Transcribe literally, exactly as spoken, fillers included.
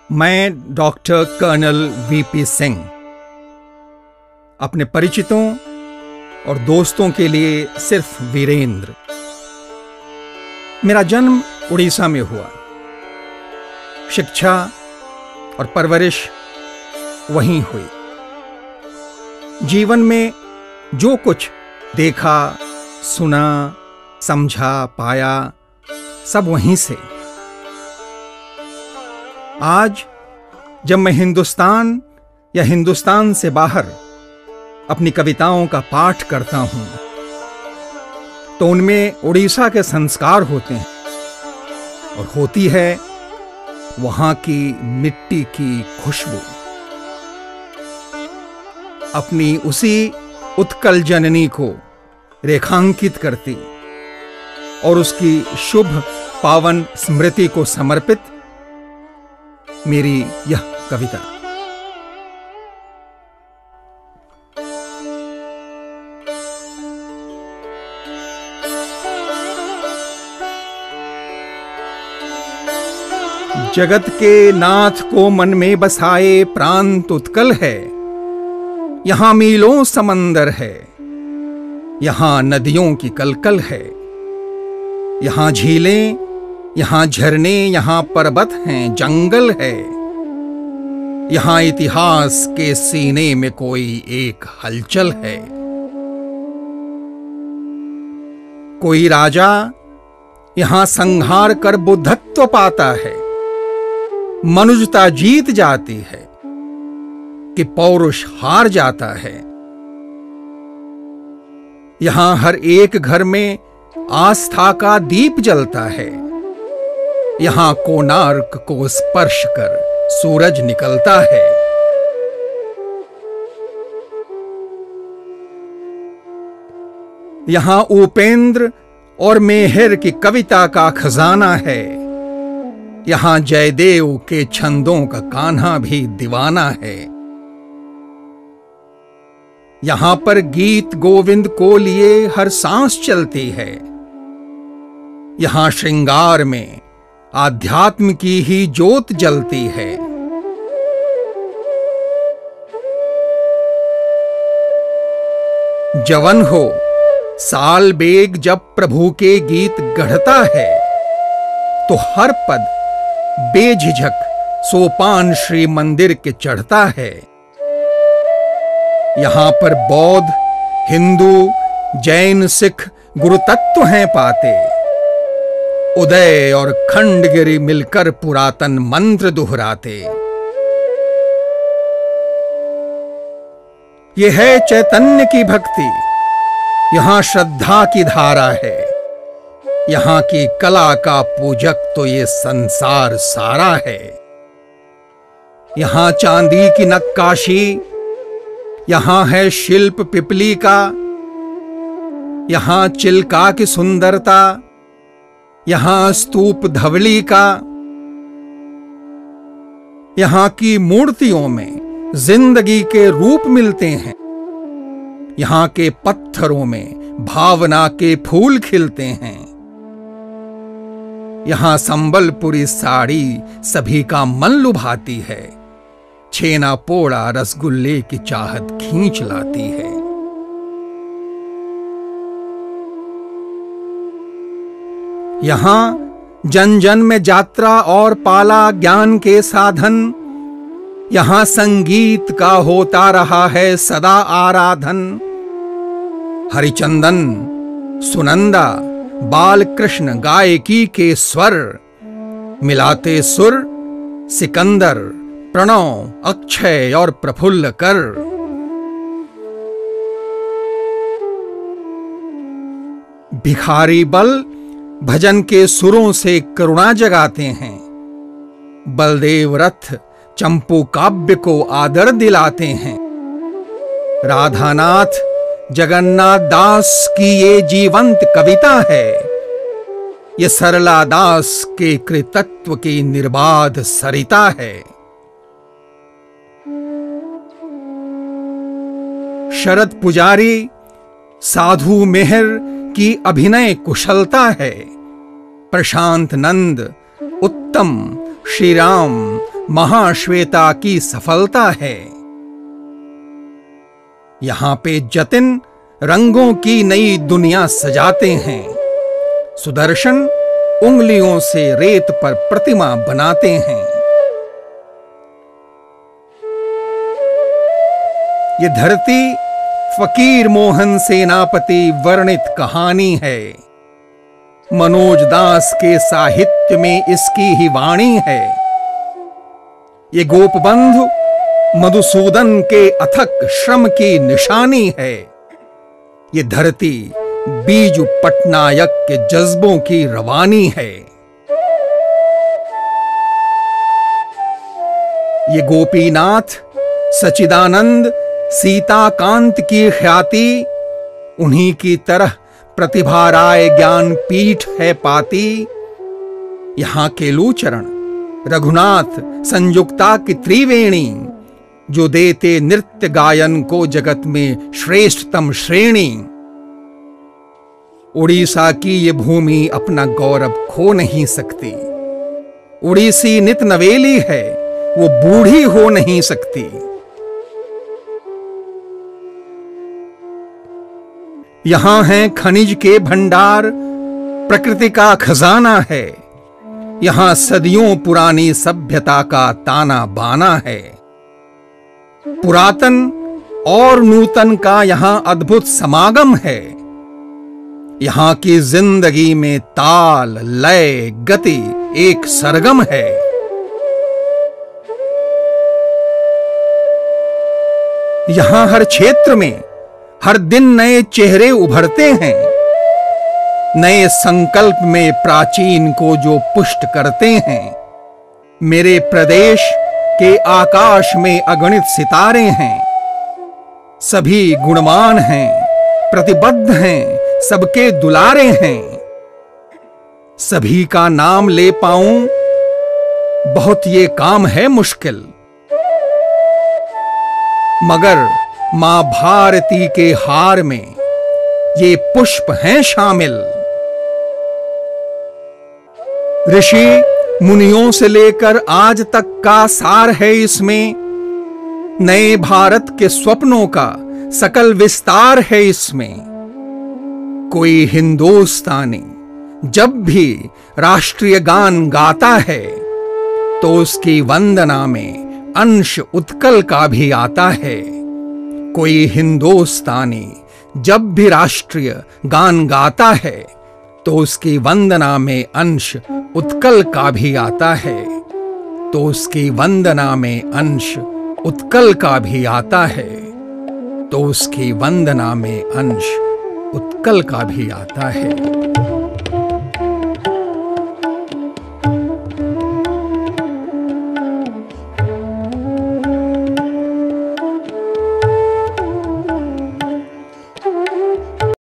मैं doctor colonel VP Singh अपने परिचितों और दोस्तों के लिए सिर्फ वीरेंद्र। मेरा जन्म उड़ीसा में हुआ। शिक्षा और परवरिश वहीं हुई। जीवन में जो कुछ देखा, सुना, समझा, पाया, सब वहीं से। आज जब मैं हिंदुस्तान या हिंदुस्तान से बाहर अपनी कविताओं का पाठ करता हूं, तो उनमें उड़ीसा के संस्कार होते हैं और होती है वहां की मिट्टी की खुशबू। अपनी उसी उत्कल जननी को रेखांकित करती और उसकी शुभ पावन स्मृति को समर्पित मेरी यह कविता। जगत के नाथ को मन में बसाए प्रांत उत्कल है। यहां मीलों समंदर है, यहां नदियों की कलकल है। यहां झीलें, यहां झरने, यहां पर्वत हैं, जंगल है। यहां इतिहास के सीने में कोई एक हलचल है। कोई राजा यहां संहार कर बुद्धत्व पाता है। मनुष्यता जीत जाती है कि पौरुष हार जाता है। यहां हर एक घर में आस्था का दीप जलता है। यहां कोणार्क को स्पर्श कर सूरज निकलता है। यहां उपेंद्र और मेहर की कविता का खजाना है। यहां जयदेव के छंदों का कान्हा भी दीवाना है। यहां पर गीत गोविंद को लिए हर सांस चलती है। यहां श्रृंगार में आध्यात्म की ही ज्योत जलती है। जवन हो साल बेग जब प्रभु के गीत गढ़ता है, तो हर पद बेझिझक सोपान श्री मंदिर के चढ़ता है। यहां पर बौद्ध, हिंदू, जैन, सिख गुरु तत्व हैं पाते। उदय और खंडगिरी मिलकर पुरातन मंत्र दोहराते। यह है चैतन्य की भक्ति। यहां श्रद्धा की धारा है। यहां की कला का पूजक तो ये संसार सारा है। यहां चांदी की नक्काशी, यहां है शिल्प पिपली का। यहां चिल्का की सुंदरता, यहां स्तूप धवली का। यहां की मूर्तियों में जिंदगी के रूप मिलते हैं। यहां के पत्थरों में भावना के फूल खिलते हैं। यहां संबलपुरी साड़ी सभी का मन लुभाती है। छेना पोड़ा रसगुल्ले की चाहत खींच लाती है। यहां जन जन में यात्रा और पाला ज्ञान के साधन। यहां संगीत का होता रहा है सदा आराधन। हरिचंदन, सुनंदा, बाल कृष्ण गायकी के स्वर मिलाते सुर। सिकंदर, प्रणव, अक्षय और प्रफुल्ल कर। भिखारी बल भजन के सुरों से करुणा जगाते हैं। बलदेव रथ चंपू काव्य को आदर दिलाते हैं। राधानाथ, जगन्नाथ दास की ये जीवंत कविता है। ये सरला दास के कृतत्व की निर्बाध सरिता है। शरद पुजारी, साधु मेहर की अभिनय कुशलता है। प्रशांत नंद, उत्तम, श्री राम, महाश्वेता की सफलता है। यहां पे जतिन रंगों की नई दुनिया सजाते हैं। सुदर्शन उंगलियों से रेत पर प्रतिमा बनाते हैं। ये धरती फकीर मोहन सेनापति वर्णित कहानी है। मनोज दास के साहित्य में इसकी ही वाणी है। ये गोपबंधु मधुसूदन के अथक श्रम की निशानी है। ये धरती बीजू पटनायक के जज्बों की रवानी है। ये गोपीनाथ सचिदानंद सीताकांत की ख्याति उन्हीं की तरह प्रतिभा राय ज्ञान पीठ है पाती। यहां केलूचरण रघुनाथ संयुक्ता की त्रिवेणी जो देते नृत्य गायन को जगत में श्रेष्ठतम श्रेणी। उड़ीसा की ये भूमि अपना गौरव खो नहीं सकती। उड़ीसी नित नवेली है, वो बूढ़ी हो नहीं सकती। यहां हैं खनिज के भंडार, प्रकृति का खजाना है। यहां सदियों पुरानी सभ्यता का ताना बाना है। पुरातन और नूतन का यहां अद्भुत समागम है। यहां की जिंदगी में ताल लय गति एक सरगम है। यहां हर क्षेत्र में हर दिन नए चेहरे उभरते हैं। नए संकल्प में प्राचीन को जो पुष्ट करते हैं। मेरे प्रदेश के आकाश में अगणित सितारे हैं। सभी गुणवान हैं, प्रतिबद्ध हैं, सबके दुलारे हैं। सभी का नाम ले पाऊं बहुत ये काम है मुश्किल, मगर मां भारती के हार में ये पुष्प हैं शामिल। ऋषि मुनियों से लेकर आज तक का सार है इसमें। नए भारत के स्वप्नों का सकल विस्तार है इसमें। कोई हिंदुस्तानी जब भी राष्ट्रीय गान गाता है तो उसकी वंदना में अंश उत्कल का भी आता है। कोई हिंदुस्तानी जब भी राष्ट्रीय गान गाता है तो उसकी वंदना में अंश उत्कल का भी आता है। तो उसकी वंदना में अंश उत्कल का भी आता है। तो उसकी वंदना में अंश उत्कल का भी आता है।